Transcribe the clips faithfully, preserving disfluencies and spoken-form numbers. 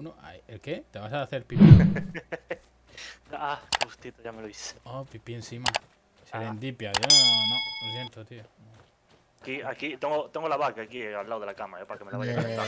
uno. Ay, ¿el qué? ¿Te vas a hacer pipí? Ah, justito, ya me lo hice. Oh, pipí encima. Serendipia. Yo no, no, lo siento, tío. Aquí, aquí, tengo, tengo la vaca aquí al lado de la cama, eh, para que me la vaya a calentar.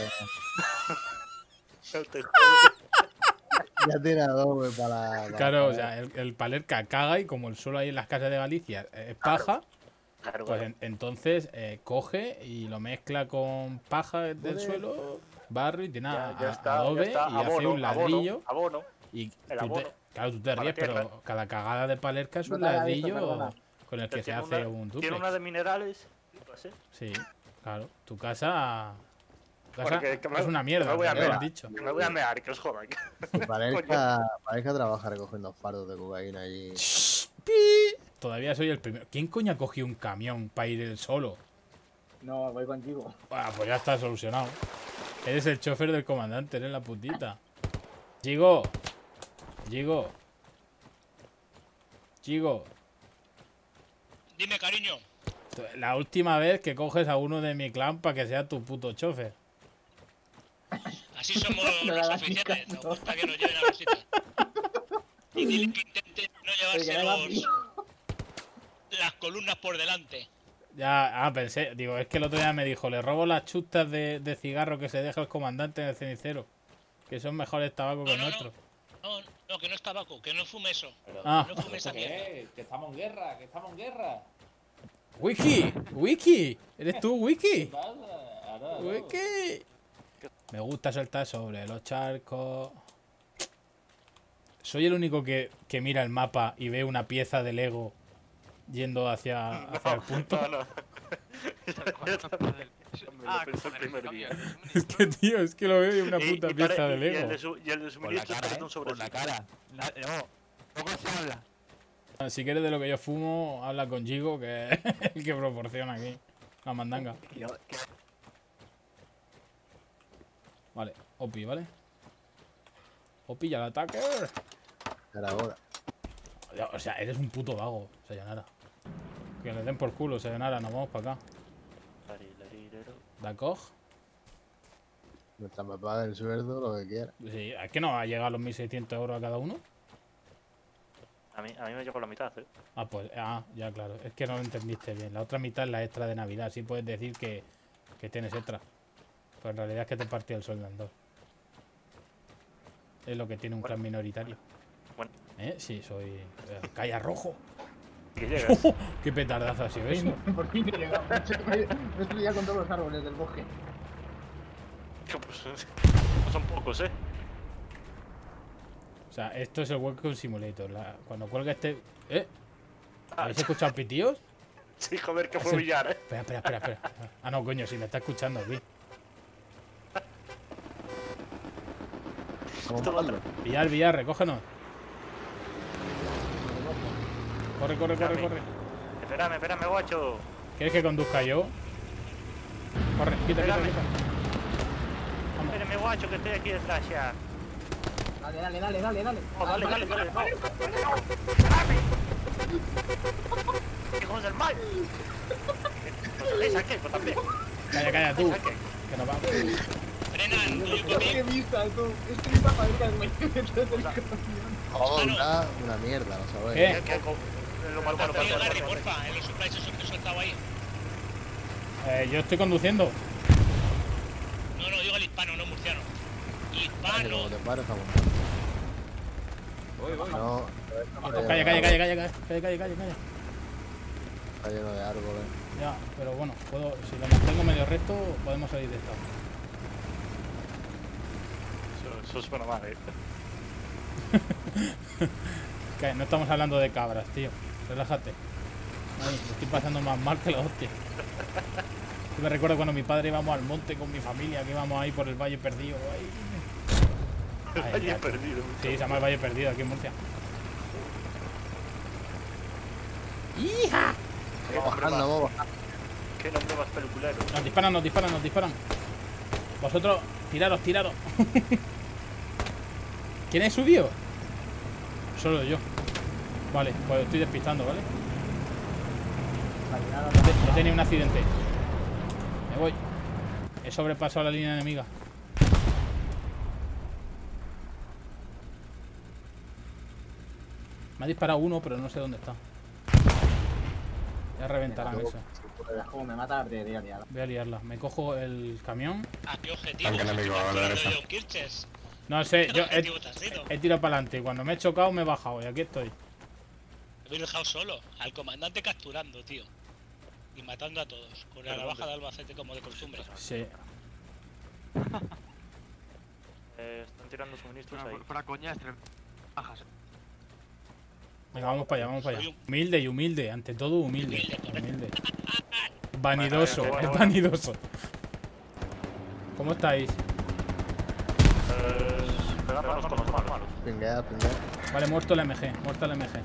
No te jodes. Ya tiene adobe para... para Claro, o sea, el, el Palerca caga y como el suelo ahí en las casas de Galicia es paja, Claro, pues claro. en- entonces eh, coge y lo mezcla con paja del suelo, barro y tiene Ya, a- ya a- está, adobe ya está. y hace Abono, un ladrillo. abono, abono. Y el tú te, abono claro, tú te para ríes, tierra. pero cada cagada de Palerca es No un te hagas ladrillo esto, perdona. con el que se Tiene hace una- un Tiene duplex. una de minerales. pues, ¿eh? Sí, claro. Tu casa, tu casa Porque que me- es una que mierda, me voy a te lo han mear. dicho. Que me voy a mear, que os jodan. Parezca, parezca trabajar recogiendo fardos de cocaína allí. Pi. Todavía soy el primero. ¿Quién coño ha cogido un camión para ir él solo? No, voy contigo. Bueno, pues ya está solucionado. Eres el chofer del comandante, eres la putita. Chigo. Chigo. Chigo. Dime, cariño. La última vez que coges a uno de mi clan para que sea tu puto chofer. Así somos No le los hagas ni oficiales. caso. Nos gusta que nos lleven a los sitios. Y dile que intente no Oye, llevarse que le hagas los, ni- las columnas por delante. Ya, ah, pensé, digo, es que el otro día me dijo, le robo las chustas de, de cigarro que se deja el comandante en el cenicero. Que son mejores tabacos que No, el no, no. nuestro. No, no, que no es tabaco, que no fume eso. Ah, No fume esa mierda. ¿Qué? Que estamos en guerra, que estamos en guerra. Wiki, Wiki, ¿eres tú, Wiki? ¿Qué pasa? Ahora, ahora. Wiki. Me gusta saltar sobre los charcos. Soy el único que, que mira el mapa y ve una pieza de Lego yendo hacia, hacia el punto. No, no. Me lo pensé el primer día. Es que, tío, es que lo veo y una Y- puta y pieza pare- de y el Lego. de su- Y el de Por la suministro cara, parece ¿eh? un sobre Por la cara. La- no, poco se habla. Si quieres de lo que yo fumo, habla con Gigo, que es el que proporciona aquí la mandanga. Vale, Opi, ¿vale? Opi, ya el ataque. Era ahora. O sea, eres un puto vago, Sayonara. Que le den por culo, Sayonara, nos vamos para acá. ¿Dacog? Mientras me pague el sueldo, lo que quiera. Sí, es que no va a llegar a los mil seiscientos euros a cada uno. A mí, a mí me llegó la mitad, ¿eh? Ah, pues, ah, ya claro. Es que no lo entendiste bien. La otra mitad es la extra de Navidad. Sí puedes decir que, que tienes extra. Pues en realidad es que te partió el sueldo en dos. Es lo que tiene un clan minoritario. Bueno. ¿Eh? Sí, soy... eh, Calla rojo. Que llegas. ¡Qué petardazo ha sido eso! Por fin he llegado. Me he estudiado con todos los árboles del bosque. Que, pues, no son pocos, ¿eh? O sea, esto es el Welcome Simulator. La- cuando cuelga este... ¿Eh? ¿Habéis escuchado pitíos? Sí, joder, que Es fue el- billar, ¿eh? Espera, espera, espera, espera. Ah, no, coño, si me está escuchando aquí. ¿Cómo Esto lo matarlo? Villar, Villar, recógenos. Corre, corre, corre, Espérame. corre. Espérame, espérame, guacho. ¿Quieres que conduzca yo? Corre, quita, quita, Espérame. quita. Espérame, guacho, que estoy aquí detrás ya. Dale, dale, dale, dale, dale. No, dale, dale, dale. No. ¡Hijos del mal! ¿Os dejáis aquí? Pues también. Calla, calla, tú. ¿Dejáis aquí? Que nos vamos. Frenan, oye, Qué conmigo. vista, tú. Es que mi papá es que me metes el camión. Todo una, una mierda, ¿lo sabéis? ¿Qué? ¿Qué- qué co- Lo malo, malo, Oye, malo, Gary, malo. porfa, en los supplies esos que he soltado ahí. Eh, yo estoy conduciendo. No, no, digo el hispano, no murciano. Que Hispano. como te pares, vamos. Voy, voy. No, Calla, calla, calla, calla, calla, calla, calla, calla, calla. está lleno de árboles. Ya, pero bueno, puedo, si lo mantengo medio recto, podemos salir de esta. Eso, eso suena mal, ¿eh? Que no estamos hablando de cabras, tío. Relájate. Ay, me estoy pasando más mal que la hostia. Yo me recuerdo cuando mi padre íbamos al monte con mi familia, que íbamos ahí por el Valle Perdido. Ahí. Ay, Allí he ya. perdido. Sí, se llama el Valle Perdido aquí en Murcia. ¡Hija! Qué Vamos nombre bajando, más- vamos bajando. Qué nombre más peliculero. Nos disparan, nos disparan, nos disparan. Vosotros, tiraros, tiraros. ¿Quién es subido? Solo yo. Vale, pues estoy despistando, ¿vale? He te- he tenido un accidente. Me voy. He sobrepasado la línea enemiga. Me ha disparado uno, pero no sé dónde está. Ya reventarán eso. Como me mata la artillería, liada. Voy a liarla. Me cojo el camión. ¿A qué objetivo? Tanque enemigo a la derecha. John Kirches. No sé, ¿Qué yo he, objetivo te has ido? he tirado para adelante. Cuando me he chocado me he bajado y aquí estoy. Me habéis dejado solo. Al comandante capturando, tío. Y matando a todos. Con la navaja de Albacete como de costumbre. Sí. Eh, están tirando suministros ahí. Para coñas, tres bajas. Venga, vamos para allá, vamos para allá. Soy un- Humilde y humilde. Ante todo humilde. Humilde, correcto. Humilde. Vanidoso, Bueno, bueno, es bueno. vanidoso. ¿Cómo estáis? Eh, pegándonos con los malos. Pinguea, pinguea. Vale, muerto el M G, muerto el M G.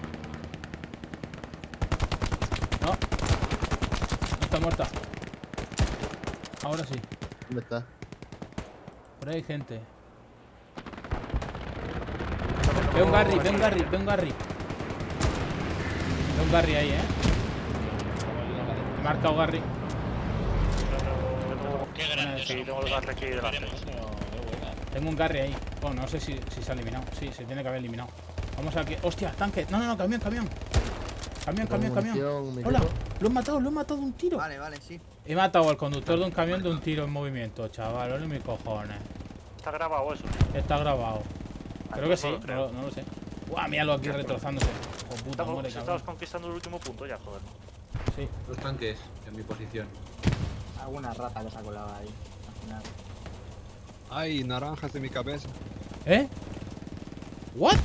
No. No está muerta. Ahora sí. ¿Dónde está? Por ahí hay gente. Ve un Garry, ve un Garry, ve un Garry. Ve un Garry ahí, eh. He marcado Garry. Qué grande Sí, somos, tengo el eh. gas aquí delante. Veremos. Tengo un Garry ahí. Bueno, no sé si, si se ha eliminado. Sí, se tiene que haber eliminado. Vamos aquí. ¡Hostia! ¡Tanque! No, no, no, camión, camión. Camión, camión, camión. Munición, mi Hola, equipo. lo he matado, lo he matado de un tiro. Vale, vale, sí. He matado al conductor de un camión de un tiro en movimiento, chaval. Ole mis cojones. Está grabado eso. Está grabado. Creo que sí, no lo no, creo. lo- no lo sé. Guau, míralo aquí retrozándose. Hijo puta, Estamos, muere, si cabrón. estamos conquistando el último punto ya, joder. Sí. Los tanques en mi posición. Alguna rata que se ha colado ahí. Al final. Ay, naranjas de mi cabeza. ¿Eh? ¿What?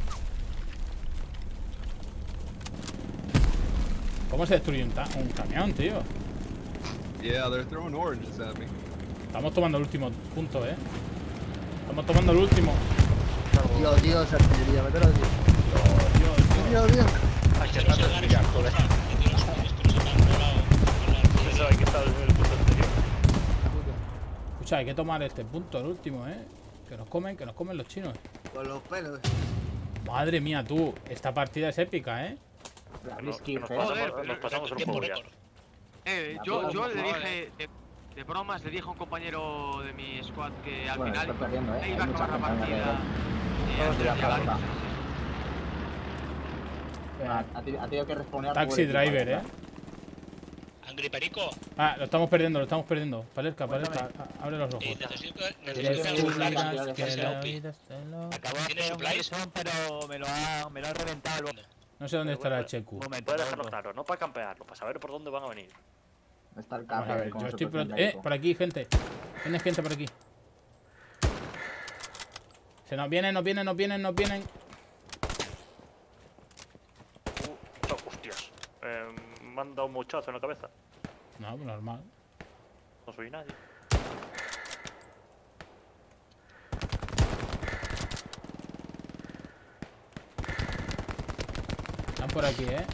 ¿Cómo se destruye un, ta- un camión, tío? Yeah, they're throwing oranges at me. Estamos tomando el último punto, ¿eh? Estamos tomando el último. Tío, tío, esa artillería, mételo aquí. Tío, tío. Hay que Quiero estar sacar ya, esa joder. cosa que tiene los suministros que me han colado con la artillería. Eso hay que estar en el punto anterior. Escucha, hay que tomar este punto, el último, ¿eh? Que nos comen, que nos comen los chinos. Con los pelos. Madre mía, tú. Esta partida es épica, ¿eh? La Que no- que Blitzkrieg, nos eh. pasamos, Joder, nos pasamos el Tiempo juego ya. récord. Eh, La yo, puta yo le madre. dije, de, de bromas, le dije a un compañero de mi squad que al Bueno, final estoy perdiendo, eh. me Hay iba a mucha acabar la gente partida. alrededor. Y Todos antes de de la llegar, plaza. sí, Ha, ha ti- ha tenido que responder. Taxi driver, ¿eh? Angry Perico. Ah, lo estamos perdiendo, lo estamos perdiendo. Palerca, Palerca, a- abre los ojos. Eh, necesito que Quieres necesito que algún que plan digas que que sea la O P. vida está loca. Acabo de ¿Tiene hacer un supplies? Garrison, pero me lo ha, me lo ha reventado el bombo. No sé dónde Pero estará el bueno, Checu. Un momento. Voy a dejarlo momento. claro, no para campearlo, para saber por dónde van a venir. Está el Vamos a café. ver, como yo estoy super pro- friendly, Eh, por aquí, gente. Viene gente por aquí. Se nos vienen, nos vienen, nos vienen, nos vienen. Uh, no, hostias. Eh, me han dado un muchacho en la cabeza. No, pues normal. No soy nadie. Están por aquí, eh.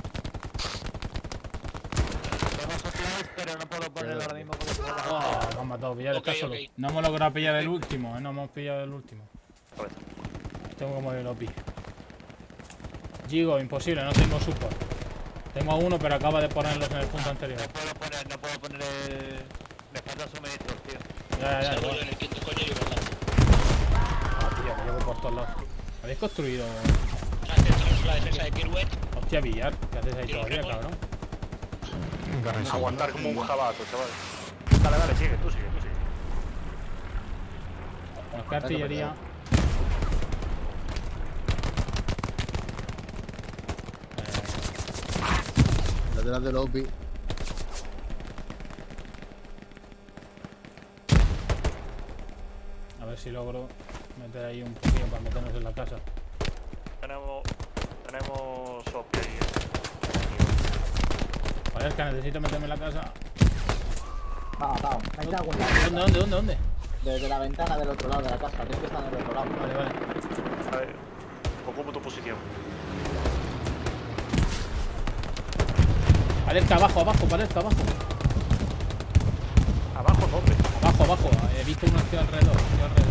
Tengo supplies, pero no puedo ponerlo ahora mismo porque estoy trabajando. Oh, lo han matado, pillar Ok, está solo. ok. No hemos logrado pillar el último, eh. No hemos pillado el último. Cabeza. Tengo como el O P. Gigo, imposible, no tengo support. Tengo a uno, pero acaba de ponerlos en el punto anterior. No puedo poner, no puedo poner el... Me faltan suministros, tío. Ya, ya, ya. Salgo yo igual. en el quinto coño y verdad. Ah, tío, que llevo por todos lados. ¿Habéis construido? Tenemos la defensa de Kirwet. Hostia, billar. ¿Qué haces ahí Tiro todavía, récord. cabrón? Garrison. Aguantar como un jabato, chaval. Dale, dale, sigue, tú sigue, tú sigue. Bueno, ¿qué artillería? Detrás del O P. A ver si logro meter ahí un poquillo para meternos en la casa. Tenemos. Tenemos O P ahí. Joder, es que necesito meterme en la casa. Me ha matado. Me ha cago en la ¿Dónde, puta. dónde, dónde, dónde? Desde la ventana del otro lado de la casa. Tienes que estar en el otro lado. Vale, vale. A ver, ocupo tu posición. Palerca, abajo, abajo, Palerca, abajo. ¿Abajo dónde? Abajo, abajo. He visto uno aquí alrededor, aquí alrededor.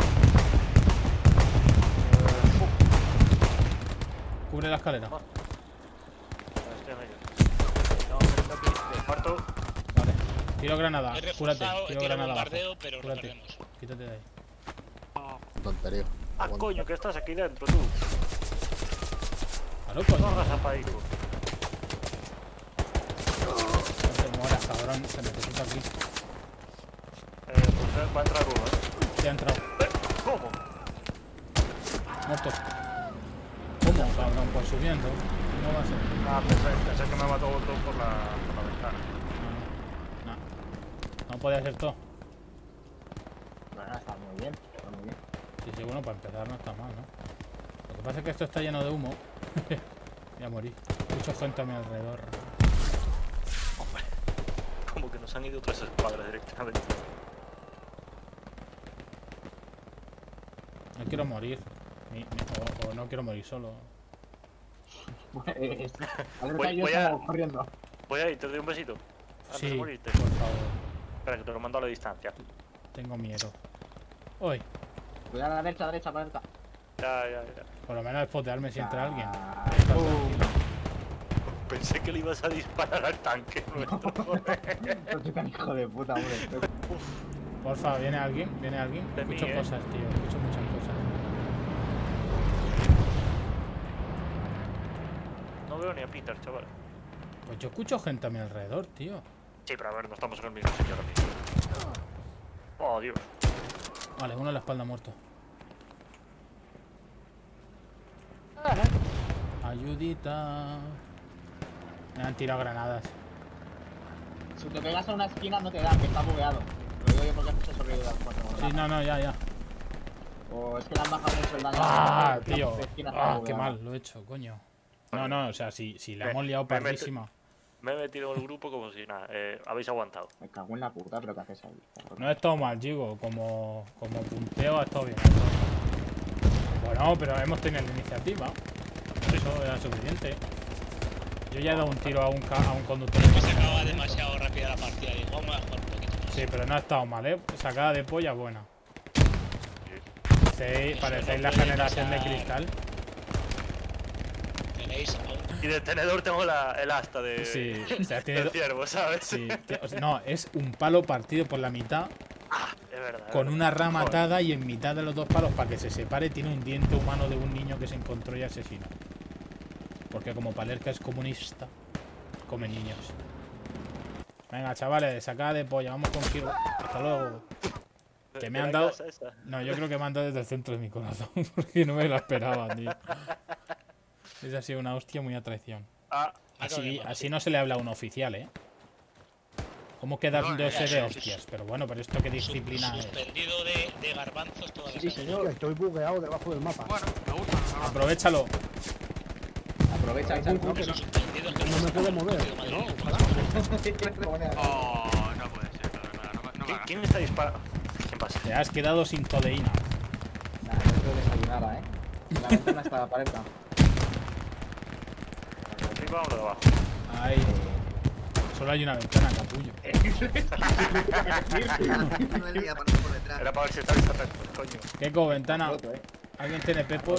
Cubre la escalera. Estoy en ello. No, pero no quise. Muerto. Vale. Tiro granada. He Cúrate. reforzado, he Tiro tirado granada abajo. bombardeo, pero no Cúrate. perdemos. Quítate de ahí. Tontería. Ah, Aguanta. coño, que estás aquí dentro, tú. Claro, coño. No raza para ir. No te mueras, cabrón. Se necesita aquí. Eh, pues va a entrar uno, ¿eh? Se ha entrado. Eh, ¿Cómo? Muerto. ¿Cómo, cabrón? Pues subiendo. No va a ser. Ah, pensé, pensé que me mató otro por la, por la ventana. No, no. No podía ser todo. Bueno, está muy bien, está muy bien. Sí, sí, bueno, para empezar no está mal, ¿no? Lo que pasa es que esto está lleno de humo. Voy a morir. Mucha gente a mi alrededor. Hombre, como que nos han ido tres escuadras directamente. No quiero morir. Ni- ni- o, o no quiero morir solo. Pues, Alerta Voy- y yo voy a- estamos corriendo. Voy a ir, te doy un besito. Antes Sí, de morirte. por favor. Espera, que te lo mando a la distancia. Tengo miedo. Hoy, Cuidado a la derecha, derecha, alerta. Ya, ya, ya. por lo menos espotearme si entra alguien. Ah, Está uh, tranquilo. Pensé que le ibas a disparar al tanque. nuestro, joder. no soy tan hijo de puta, hombre. Porfa, ¿viene alguien? ¿Viene alguien? De mí, Escucho ¿eh? cosas, tío. Escucho muchas cosas. No veo ni a Peter, chaval. Pues yo escucho gente a mi alrededor, tío. Sí, pero a ver, no estamos en el mismo sitio ahora mismo. Oh, Dios. Vale, uno en la espalda muerto. Ayudita. Me han tirado granadas. Si te pegas a una esquina no te da, que está bugueado. Lo digo yo porque no se sobrevive al cuatro. Sí, no, no, ya, ya. O es que le han bajado mucho el daño. Ah, La tío. esquina está Ah, qué bugueada. mal, lo he hecho, coño. No, no, o sea, si, si la Me- hemos liado me meto- pardísima. Me he metido en el grupo como si nada. Eh, habéis aguantado. Me cago en la puta, pero ¿qué haces ahí? No ha estado mal, Gigo. Como, como punteo ha estado bien. ha estado bien. Bueno, pero hemos tenido la iniciativa. Eso era suficiente. Yo ya he dado un tiro a un, ca- a un conductor. Es que se acaba demasiado rápida la partida. Digo, vamos a jugar un poquito más. Sí, pero no ha estado mal, ¿eh? Sacada de polla buena. Parecéis, parecéis la generación de cristal. Tenéis a un- Y de tenedor tengo la, el asta de, Sí, o sea, tiene del do- ciervo, ¿sabes? Sí, te- o sea, no, es un palo partido por la mitad Es verdad. es con verdad. una rama Joder. atada y en mitad de los dos palos para que se separe tiene un diente humano de un niño que se encontró y asesinó. Porque como Palerca es comunista, come niños. Venga, chavales, sacada de polla, vamos con Kiro. Hasta luego. ¿De- que de me la han dado- casa esa? No, yo creo que me han dado desde el centro de mi corazón, porque no me lo esperaba, tío. Esa ha sido una hostia muy a traición. Ah, Así, así no se le habla a un oficial, ¿eh? ¿Cómo quedándose de hostias? Pero bueno, pero esto qué disciplina es. suspendido de, de garbanzos todas las Sí, semanas. señor. Estoy bugueado debajo del mapa. Bueno, me gusta. me Aprovechalo. Aprovecha, Algún chaval. que no- Suspendidos que no me puedo mover, Madrid. ¿no? Ojalá. Oh, no puede ser, no, no, no, me- no me ¿Quién, hagas. ¿Quién está disparando? ¿Quién pasa? Te has quedado sin codeína. Nah, no puedo desayunar, ¿eh? La ventana está alerta. ¿De arriba o de abajo? Ay. Solo hay una ventana, capullo. No el día para por detrás. Era para ver si estáis atentos, coño. Keiko, ventana. Roto, ¿eh? ¿Alguien tiene pepos?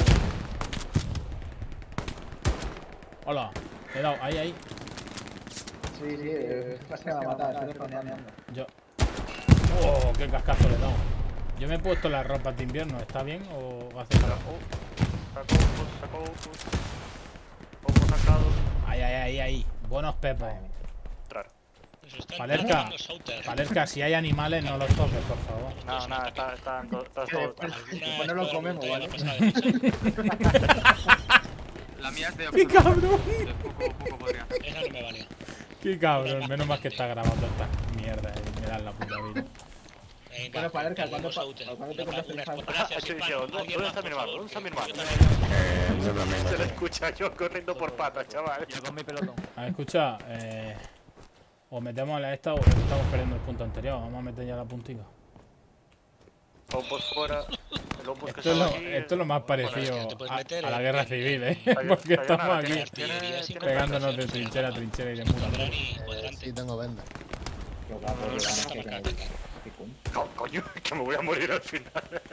Hola. Cuidado, ahí, ahí. Sí, sí, eh, se va a matar, estoy despañando. Yo. Oh, qué cascazo le he dado. Yo me he puesto las ropas de invierno, ¿está bien o hace calor? Sacó ojos, sacó ojos. Ojos sacados. Ahí, ahí, ahí, ahí. Buenos pepos. Entrar. Nos están Palerca. matando Souter. Palerca, si hay animales, no los toques, por favor. No, nada, está, está, está, está Que todo. después- Alguna Pues no lo escuadra comemos, voluntaria ¿vale? va a pasar de esa. La mía es de ¡Qué cabrón! de poco, poco podría. Esa no me vale. ¡Qué cabrón! Menos mal que está grabando esta mierda y me dan la puta vida. Venga, Bueno, Palerca, tenemos ¿cuándo pa- Souter. cuándo te Una- compras el unas salto? gracias, Estoy hermano. diciendo, ¿dónde Alguien está más, mi por hermano? favor, ¿Dónde está mi que hermano? yo también- Eh, yo también lo Se le tengo. escucha yo corriendo por patas, chaval. Yo con mi pelotón. A ver, escucha, eh, o metemos a esta o estamos perdiendo el punto anterior. Vamos a meter ya la puntiga. Lombos fuera. El lombos que Esto es, lo, estaba aquí. esto es lo más parecido que te puedes a, meter a la en- guerra en- civil, ¿eh? Hay- Porque hay estamos una- aquí tiene- Artillería tiene- sin tiene pegándonos de preparación, trinchera a sin trinchera y de cuadrante. muro. Cuadrante y cuadrante. Sí, tengo venda. Qué guapo, qué ganas que Ataca, tenéis. ataca. Qué coño. No, coño, que me voy a morir al final.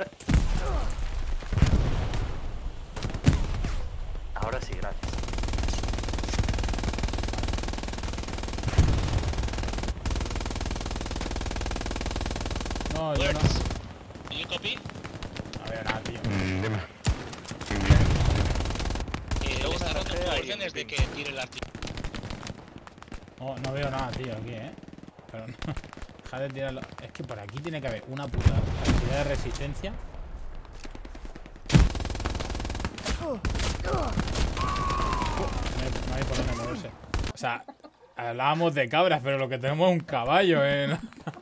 Ahora sí, gracias. No, yo no. Words. Do you copy? A ver, nada, tío. Mm, dime. Eh, Tengo está una roto R P ahí, órdenes de en que fin. tire la artillería. No, no veo nada, tío, aquí, ¿eh? Pero no. Deja de tirarlo. Es que por aquí tiene que haber una puta cantidad de resistencia. No hay, no hay por dónde moverse. O sea, hablábamos de cabras, pero lo que tenemos es un caballo, ¿eh?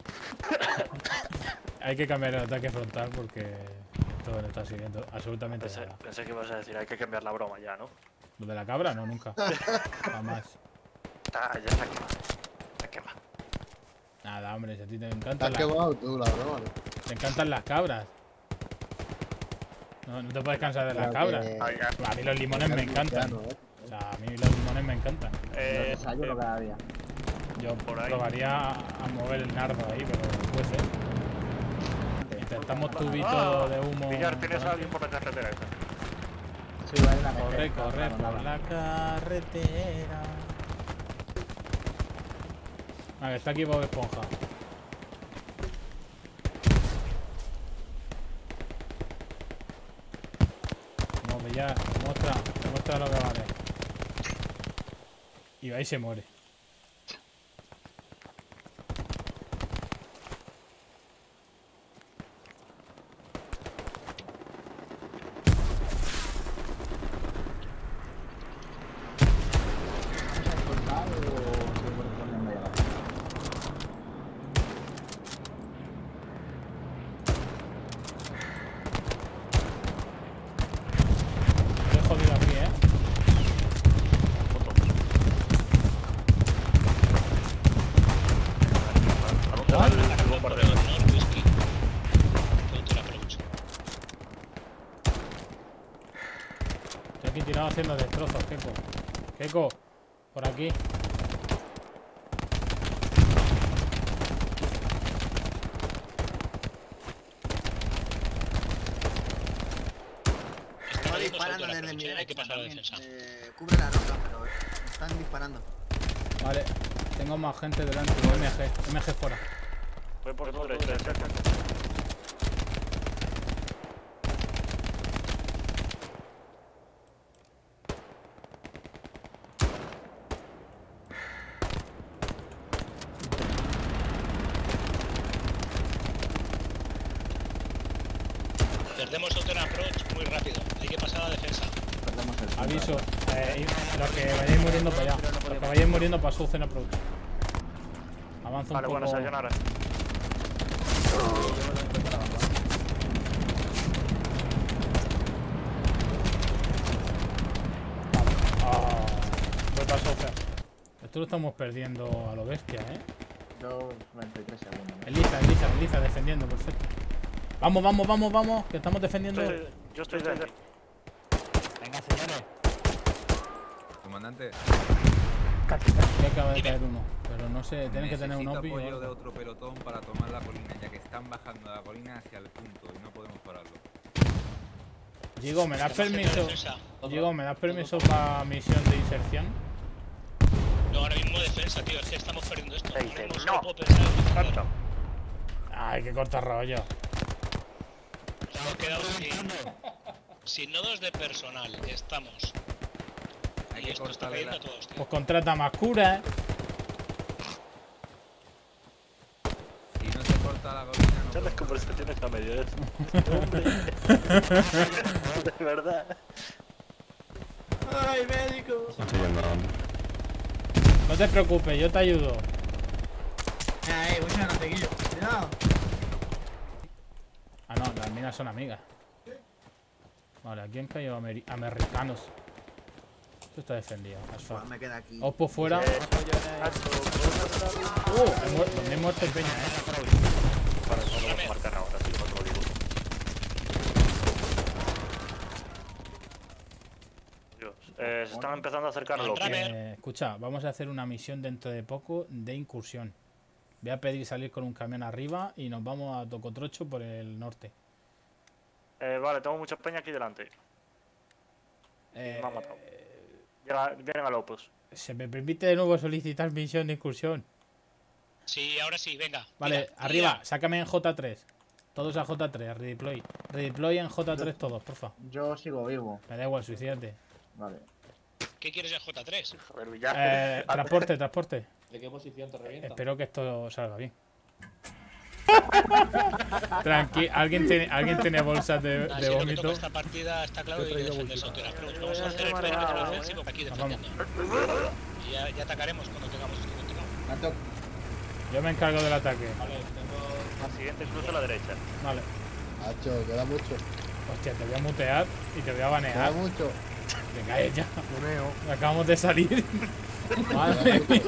Hay que cambiar el ataque frontal porque esto no está sirviendo absolutamente Pensé, nada. pensé que ibas a decir, hay que cambiar la broma ya, ¿no? Lo de la cabra, no, nunca. Jamás. Ah, ya está quemado. Está quemado. Nada, hombre, si a ti te Te has encantan, las, quemado tú, la broma. ¿no? te encantan las cabras. No, no te puedes cansar de las Pero cabras. que- Ah, ya. A mí los limones me encantan. cristiano, ¿eh? O sea, a mí los limones me encantan. Eh, Yo desayuno eh, cada día. Yo por ahí. probaría a, a mover el nardo ahí, pero puede ser. Intentamos tubito Ah, de humo. Villar, ¿tienes por a aquí. alguien por la carretera esa? Sí, hay una Corre, mezcla, corre claro, por nada. la carretera. Vale, está aquí Bob Esponja. Vamos, Villar, demuestra, demuestra lo que vale. Y ahí se muere. ¿Vamos a escoltar o se puede poner media hora? Estoy jodido aquí, ¿eh? ¿A dónde va Ahora el por bombardeo? el Nord Whisky. Counter approach. Estoy aquí tirado haciendo destrozos, Keiko. Keiko, por aquí. Están No yendo disparando sobre la desde mi approach, ¿eh? Hay que derecha pasar a la también. defensa. Eh, cubre la roca, pero me están disparando. Vale, tengo más gente delante. M G, M G fuera. Voy por tu derecha, cerca. Perdemos Southern approach muy rápido. Hay que pasar a la defensa. Perdemos el centro. Aviso, eh, los que vayáis muriendo para allá. Los que vayáis muriendo para Southern Approach. Avanza un Vale, poco. bueno, sayonara. Ah, voy para Southern. Esto lo estamos perdiendo a lo bestia, eh. Yo veintitrés segundos. ¿no? Elisa, Elisa, Elisa defendiendo, perfecto. Vamos, vamos, vamos, vamos, que estamos defendiendo. Estoy- yo estoy dentro. Venga, señores. Comandante, Ya acaba de caer uno, pero no sé, tienen que tener un necesito O P I o apoyo de algo. otro pelotón para tomar la colina, ya que están bajando la colina hacia el punto y no podemos pararlo. Diego, ¿me das Tenemos gente permiso? de defensa. Diego, ¿me das permiso para misión de inserción? No, ahora mismo defensa, tío. Es que estamos perdiendo esto. Te Ahora dice, mismo no. solo puedo pensar en defender. Sancho. Ay, que corta rollo. Hemos quedado sin, sin nodos de personal. Estamos. Hay Y que esto está cortarle cayendo la... a todos, tío. Pues contrata más cura, ¿eh? Si no se corta la colina, no Ya las podemos. conversaciones a medio de De verdad. ¡Ay, médico! Estoy yendo a dónde. No te preocupes, yo te ayudo. ¡Ay, voy a tequillo! ¡Cuidado! Ah, no, las minas son amigas. Vale, aquí han caído ameri- americanos. Esto está defendido. asfalto. Pues me queda aquí. Oppo fuera. Eh, Sancho, Uh, he muerto, me he muerto en peña, eh. Para no lo vamos a marcar ahora, sí, no te lo digo. Dios. Eh, se están empezando a acercar a Loki. Runner. Eh, escucha, vamos a hacer una misión dentro de poco de incursión. Voy a pedir salir con un camión arriba y nos vamos a Tocotrocho por el norte. Eh, vale, tengo mucha peña aquí delante. Eh, Me han matado. Llega- vienen a Lopus. ¿Se me permite de nuevo solicitar misión de incursión? Sí, ahora sí, venga. Vale, tira, arriba, tira. sácame en J tres. Todos a J tres, redeploy. Redeploy en J tres todos, porfa. Yo sigo vivo. Me da igual, suicídate. Vale. ¿Qué quieres en J tres? Joder, ya. Eh, transporte, transporte. ¿De qué posición te revienta? Espero que esto salga bien. Tranqui, ¿alguien tiene, ¿alguien tiene bolsas de, Ah, de sí, lo que vómito? toca esta partida está claro que hay que defenderse ante las pruebas. Vamos a hacer el perímetro defensivo aquí defendiendo. Y ya, ya atacaremos cuando tengamos esto controlado. Yo me encargo del ataque. Vale, tengo... Al siguiente cruce a la derecha. Vale. Macho, queda mucho. Hostia, te voy a mutear y te voy a Queda banear. mucho. Te caes ya. Moneo. Acabamos de salir. Madre mía.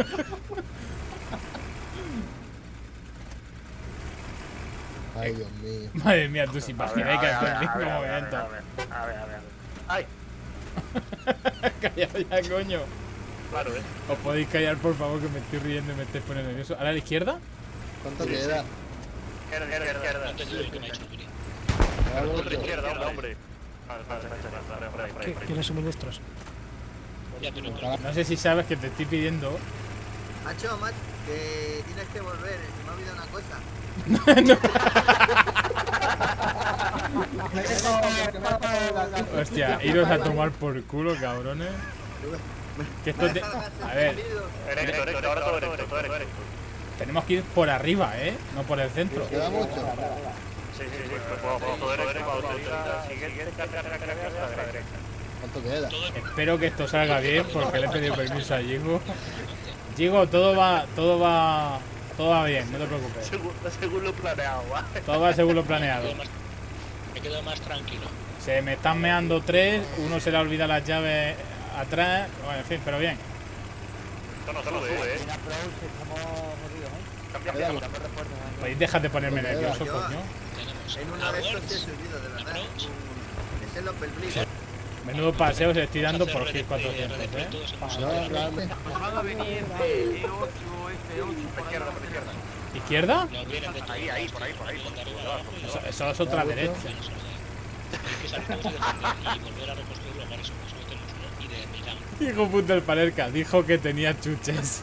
Ay, Dios mío. Madre mía, tú si A ver, imagináis que a ver, hace el a ver, mismo a ver, movimiento. A ver, a ver, a ver. ¡Ay! Callado ya, coño. Claro, eh. ¿Os podéis callar, por favor, que me estoy riendo y me estáis poniendo nervioso? ¿A la izquierda? ¿Cuánto Sí, queda? Izquierda, izquierda, izquierda. No he entendido lo que me ha dicho Uri. Queda Por la mucho. izquierda, hombre, hombre. Vale, vale, vale, vale, vale, vale, vale. ¿Tienes suministros? Ya, pero, pero No sé si sabes que te estoy pidiendo. Macho, Matt, que tienes que volver, se me ha olvidado una cosa. Hostia, iros a tomar por culo, cabrones. Que esto te... A ver, Erecto, erecto, ahora todo erecto, todo erecto. tenemos que ir por arriba, ¿eh? No por el centro. Queda mucho. Sí, sí, sí, pues todo todo erecto, cuando te diga, siguiente, carga, carga, carga, a la derecha. ¿Cuánto queda? todo el Espero que esto salga bien porque le he pedido permiso a Jigo. Jigo, todo va, todo va, todo va bien, no te preocupes. Según, según lo planeado, ¿vale? Todo va según lo planeado. me quedo más tranquilo. Se me están meando tres, uno se le ha olvidado las llaves atrás, bueno, en fin, pero bien. Esto no sube, eh. En approach estamos jodidos, ¿eh? Cambia, Queda cambia. mucho. Podéis dejar de ponerme Queda. nervioso, Yo- coño. Tenemos En uno de estos sí he awards, subido, de verdad. approach. Un- Es el Opel Blitz. Menudo paseo se estoy dando Vamos a por hacer Gil cuatrocientos, red de ¿eh? todos en No, nosotros. realmente. Van a venir de E ocho, F ocho, por ahí Izquierda, por adelante. izquierda. ¿Izquierda? Nos vienen de todos Ahí, ahí, por ahí, por ahí, lados, de por arriba, de debajo. abajo y de Eso, abajo. eso es otra derecha. Hay que salir todos y defender y volver a reconstruir los bares que solo tenemos uno y de Milán. Hijo puto el Palerca, dijo que tenía chuches.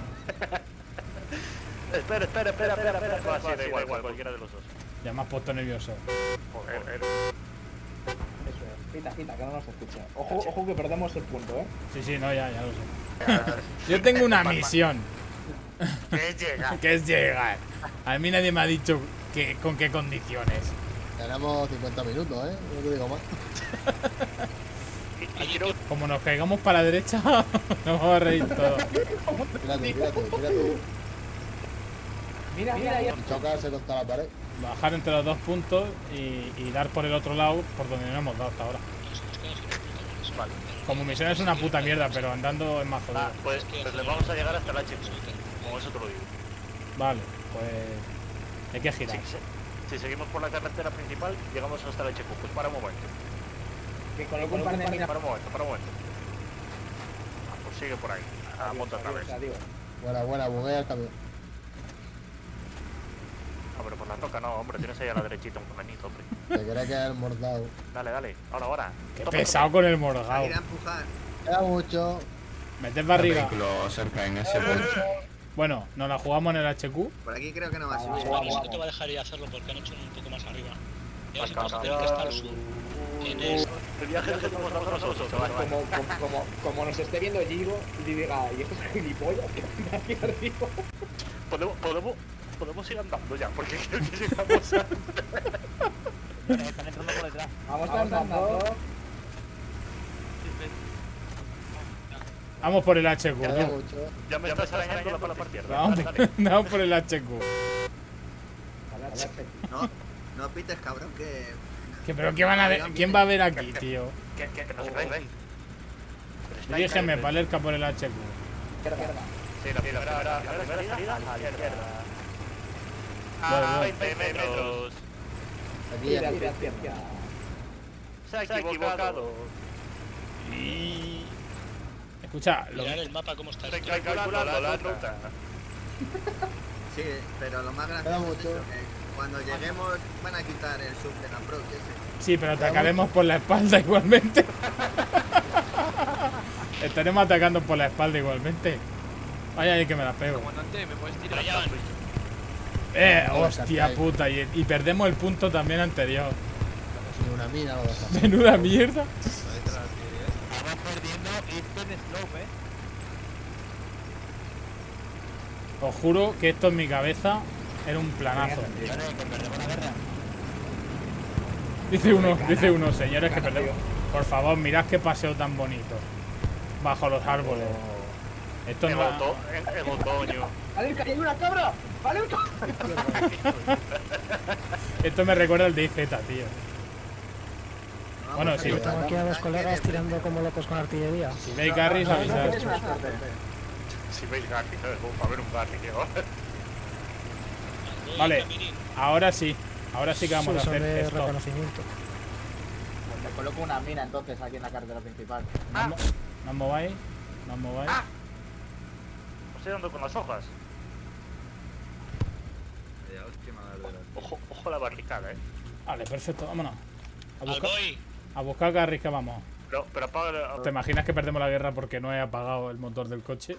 Espera, espera, espera, espera, espera. No, sí, da igual, igual, cualquiera de los dos. Ya me has puesto nervioso. Joder, Eso es. Quita, quita, que no nos escucha. Ojo, ojo que perdemos el punto, ¿eh? Sí, sí, no, ya, ya lo sé. Yo tengo una misión, ¿qué llega? que es llegar. A mí nadie me ha dicho que, con qué condiciones. Tenemos cincuenta minutos, ¿eh? No te digo más. Y, y quiero... Como nos caigamos para la derecha, nos vamos a reír todos. Tírate, tírate, tírate. Mira, mira, ya. Y chocarse contra la pared. Bajar entre los dos puntos y, y dar por el otro lado, por donde no hemos dado hasta ahora. Nos hemos quedado sin puntos. Vale. Como misión es una puta mierda, pero andando es más Ah, jodido. pues, pues le vamos a llegar hasta el H Q. Como eso te lo digo. Vale, pues hay que Si, girar. si seguimos por la carretera principal, llegamos hasta el H Q. Pues para un momento. Que coloco un par de minas. Para un momento, para un momento. Ah, pues sigue por ahí. A monta otra vez. Adiós. Buena, buena, buguea el camión. Ah, pero por la roca no, hombre. Tienes ahí a la derechita un caminito, hombre. Te quería quedar el mordado. Dale, dale. Ahora, ahora. Qué Topa, pesado topa. con el morgao. Ir a empujar. Queda mucho. Meter barriga. Vehículo cerca en ese punto. Bueno, nos la jugamos en el H Q. Por aquí creo que no va a subir. Vale, sí que te va a dejar ir a hacerlo porque han hecho un poco más arriba. Ya vas Acá, a tener que estar al sur. En el... El viaje que hacemos nosotros dos. Se va, se va. Como, como, como, como nos esté viendo Gigo y diga, ¿y estos gilipollas que están aquí arriba? Podemos, podemos, podemos ir andando ya, porque creo que llegamos a... Están entrando por detrás. Vamos andando. Vamos por el H Q. Queda mucho. Ya me estás arañando la pala por izquierda. Vamos, Dale, dale. vamos por el H Q. No, no pites, cabrón, que. ¿Qué, pero ¿qué van a ver? ¿Quién va a ver aquí, tío? Que, que, que no se ven, ven. Dirígeme, Palerca por el H Q. Sí, la primera, la primera salida a la izquierda. Vale, A vale. veinte metros. Aquí Mira, ya. mira, mira. Se ha equivocado. Y... Escucha, lo... Mirar el mapa cómo está. Estoy calculando la ruta. Sí, pero lo más Queda gracioso es mucho. eso, que cuando lleguemos van a quitar el sub del approach ese. Sí, pero atacaremos por la espalda igualmente. Estaremos atacando por la espalda igualmente. Vaya ahí que me la pego. Comandante, ¿me puedes tirar? Allá van. Eh, No, hostia Sky. puta. Y, y perdemos el punto también anterior. Sin una mina lo dejas. Menuda mierda. Vamos perdiendo Eastern Slope, eh. Os juro que esto en mi cabeza era un planazo. Dice uno, dice uno, señores, que perdemos. Por favor, mirad qué paseo tan bonito. Bajo los árboles. Esto En, no oto- en, en otoño. ¡Vale, que hay una cabra! ¡Vale, un cabra! Esto me recuerda al D Z, tío. Bueno, sí. Yo Tengo aquí a dos colegas tirando como locos con artillería. Si veis Garrys, avisad. Si veis Garry, ¿sabes? Como para ver un Garry, tío. Vale, ahora sí. Ahora sí que vamos Sí, a son hacer de esto. reconocimiento. Pues me coloco una mina entonces aquí en la carretera principal. No, mo- no os mováis. No os mováis. Os estoy dando con las hojas. Ya, hostia, me ha dado de las- Ojo, ojo la barricada, eh. Vale, perfecto, vámonos. A Al buscar, boy. a buscar Garrys que vamos. Pero, pero apaga. ¿Te imaginas que perdemos la guerra porque no he apagado el motor del coche?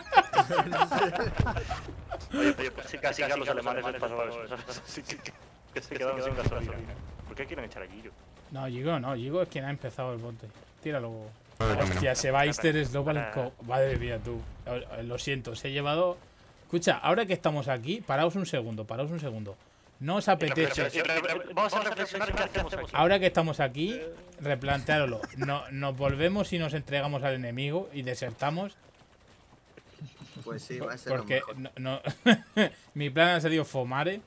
Oye, oye, pues sí, casi que a los alemanes les pasó eso. ¿Sabes? Sí, que, que, que se quedaron sin gasolina. ¿Por qué quieren echar aquí yo? No, Gigo no. Gigo es quien ha empezado el bote. Tíralo. Madre mía. Hostia, se va Easter Slope al co... Madre mía, tú. Eh, Lo siento, se ha llevado... Escucha, ahora que estamos aquí, paraos un segundo, paraos un segundo. No os apetece... Y re- re- Vamos a reflexionar qué hacemos aquí. Ahora que estamos aquí, replanteároslo. No, nos volvemos y nos entregamos al enemigo y desertamos. Pues sí, va a ser lo Porque mejor. no, no- mi plan ha salido Fomare.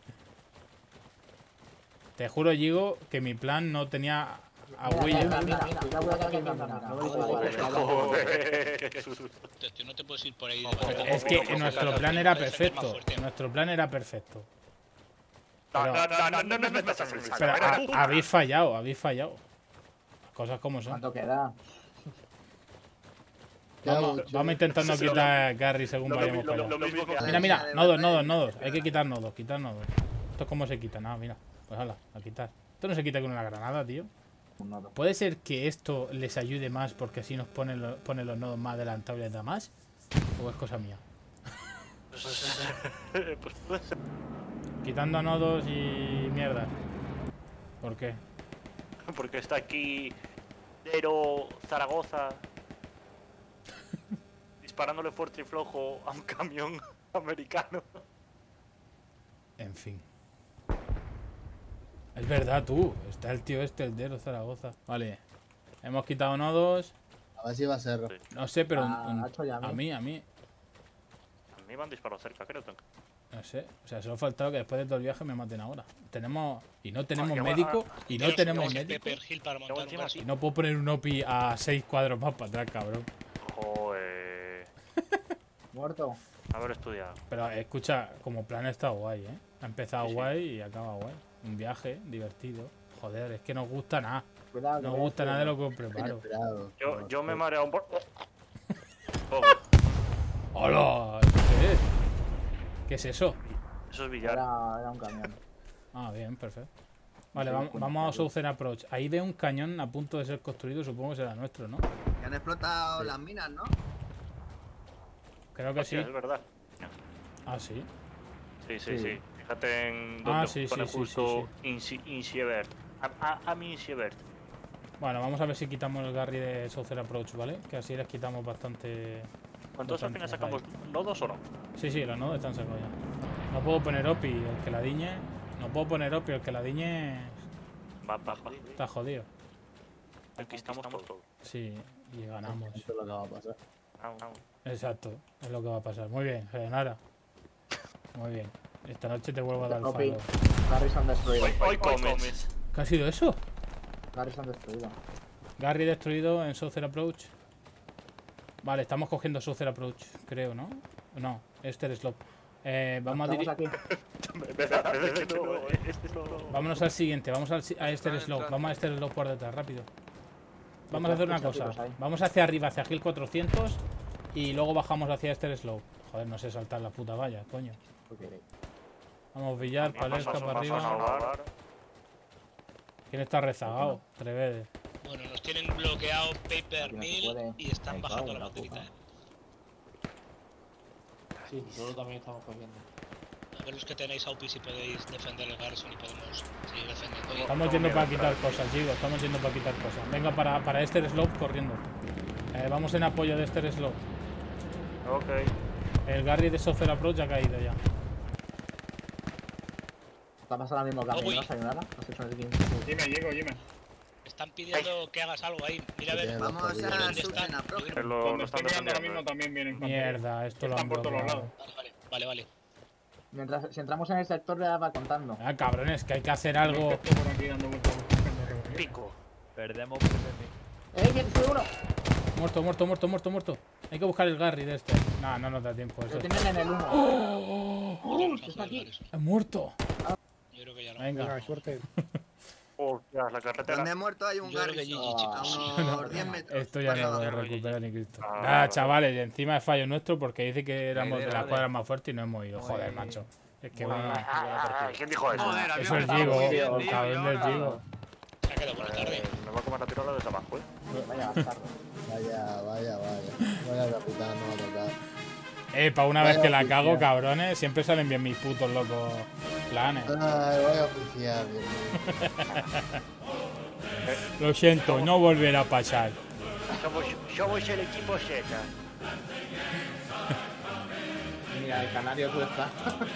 Te juro, Gigo, que mi plan no tenía agüilla. Mira, mira, mira, cuidado que hay una mina. No me digas igual. Joder, qué susto. Tú no te puedes ir por ahí. Es que nuestro plan era perfecto. Nuestro plan era perfecto. No, no, no, no, no, no me metas en el saco. Pero Era ha- tú. habéis fallado, habéis fallado. Cosas como son. ¿Cuánto queda? Queda Vamos, mucho. vamos intentando Sí, sí, quitar Garry según Lo, vayamos lo, para lo, allá. lo mismo que Mira, mira, nodos, nodos, nodos. Hay que quitar nodos, quitar nodos. Esto es como se quita, nada, mira. Pues hala, a quitar. Esto no se quita con una granada, tío. Un nodo. ¿Puede ser que esto les ayude más porque así nos pone, lo- pone los nodos más adelantados y les da más? ¿O es cosa mía? Pues puede ser. Quitando nodos y mierda. ¿Por qué? Porque está aquí Dero Zaragoza disparándole fuerte y flojo a un camión americano. En fin. Es verdad, tú. Está el tío este, el de Zaragoza. Vale. Hemos quitado nodos. A ver si va a ser. No sé, pero... Ah, un- Nacho, ya a mí. a mí, a mí. A mí me han disparado cerca, creo. No sé. O sea, solo ha faltado que después de todo el viaje me maten ahora. Tenemos... Y no tenemos Ah, que médico. va- Y no Tenemos tenemos que médico. Pepper Hill para montar un encima coche. Y no puedo poner un O P I a seis cuadros más para atrás, cabrón. Joder. Muerto. Haber estudiado. Pero escucha, como plan está guay, ¿eh? Ha empezado Sí, sí. guay y acaba guay. Un viaje divertido. Joder, es que no os gusta nada. Cuidado. No que os gusta ves, nada de lo que os preparo. Inesperado. Yo, yo me he mareado un poco. Poco. ¡Hola! ¿Qué es? ¿Qué es eso? Eso es billar. Era, era un camión. Ah, bien, perfecto. Vale, Sí, vamos, bueno, vamos a claro. Southern Approach. Ahí veo un cañón a punto de ser construido, supongo que será nuestro, ¿no? Que han explotado las minas, ¿no? Creo que sí. Hostia, es verdad. Ah, sí. Sí, sí, Sí. sí. Fíjate en Ah, donde sí, pone sí, sí, justo Insi- Insiebert. A, a, a mi Insiebert. Bueno, vamos a ver si quitamos el Garry de Southern Approach, ¿vale? Que así les quitamos bastante... ¿Cuántos al final bastante sacamos? ¿Nodos o no? Sí, sí, los nodos están sacados ya. No puedo poner O P I, el que la diñe... No puedo poner O P I, el que la diñe... Va, va, va. Está jodido. Aquí estamos todos. Sí, y ganamos. Eso es lo que va a pasar. Au, au. Exacto, es lo que va a pasar. Muy bien, Sayonara. Muy bien. Esta noche te vuelvo a dar el Copy. falo. Garrison destruido. Hoy, hoy comes. ¿Qué ha sido eso? Garrison destruido. Garry destruido en Southern Approach. Vale, estamos cogiendo Southern Approach, creo, ¿no? No, Easter Slope. Eh, vamos a Estamos diri- aquí. Vámonos al siguiente, vamos al si- a Easter Slope. Vamos a Easter Slope por detrás, rápido. Vamos a hacer una cosa. Vamos hacia arriba, hacia Hill cuatrocientos. Y luego bajamos hacia Easter Slope. Joder, no sé saltar la puta valla, coño. Vamos, Villar, Palesca para arriba. ¿Quién está rezagado? Trevede. Bueno, nos tienen bloqueado Paper Aquí no se Mill puede. y están Me bajando cago en la la banderita. puta. eh. Sí, nosotros también estamos cogiendo. A ver los que tenéis A U P I si podéis defender el Garrison y podemos seguir defendiendo. Estamos yendo para quitar cosas, Gigo. Estamos yendo para quitar cosas. Venga, para, para Easter Slope corriendo. Eh, vamos en apoyo de este slot. Ok. El Garry de Software Approach ya ha caído ya. Está pasando ahora mismo, Gary. Uy. ¿No vas a ayudar? ¿Has hecho el Dime, llego, dime. Están pidiendo que hagas algo ahí. Mira a ver. Vamos a hacer ¿Dónde subs están? en approach. Que lo, Donde lo están estoy mirando ahora defendiendo. mismo también vienen con Mierda, esto lo han Están por todos bloqueado. lados. Vale, vale, vale, vale. Mientras, si entramos en el sector, ya va contando. Ah, cabrones, que hay que hacer algo. Estoy por aquí dando vueltas buscando reunión. Pico. Perdemos por ¡Eh, bien, sube uno! Muerto, muerto, muerto, muerto, muerto. Hay que buscar el Garry de este. No, no nos da tiempo. Eso. Lo tienen en el uno. ¡Oh! Tenemos que está hacer aquí. eso. ¡Ha muerto! Yo creo que ya no. Venga. suerte. Hostia, la carretera. Donde he muerto hay un Yo creo Garry. que A G G, chicos. unos diez metros. Esto ya no Pasado. lo voy a recuperar ni Cristo. Ah, Ah, chavales, y encima es fallo nuestro porque dice que éramos de Vale, las vale. cuadras más fuertes y no hemos ido. Joder, macho. Es que bueno. Ah, ¿quién dijo eso? Joder, había Eso es empezado Gigo, muy bien, el tío, cabrón y del ahora- Gigo. Se ha quedado por la tarde. Eh, me va a comer la tirola desde abajo, eh. Vaya bastardo. Vaya, vaya, vaya. Vaya capitán, no va a tocar. Eh, para una vez Vaya que la cago, oficial. cabrones, siempre salen bien mis putos locos planes. Ay, vaya oficial, Dios mío. Lo siento, no volverá a pasar. Somos, somos el equipo Z. Mira, el canario tú estás.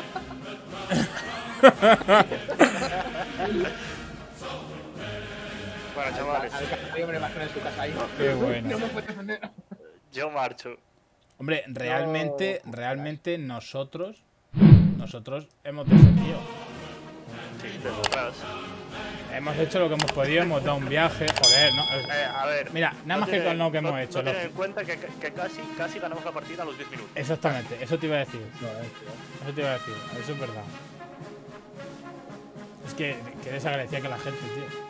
Bueno, chavales, Al canario me lo imagino en su casa ahí. Qué bueno. No me puedes defender. yo marcho. Hombre, realmente, realmente nosotros, nosotros hemos defendido. Sí, desde atrás. Hemos hecho lo que hemos podido, hemos dado un viaje, joder, ¿no? Eh, a ver. Mira, nada más que tiene- con lo que no- hemos hecho. No lo- ten en cuenta que, que- que casi, casi ganamos la partida a los diez minutos. Exactamente, eso te iba a decir. Eso te iba a decir, eso es verdad. Es que, que desagradecía que la gente, tío.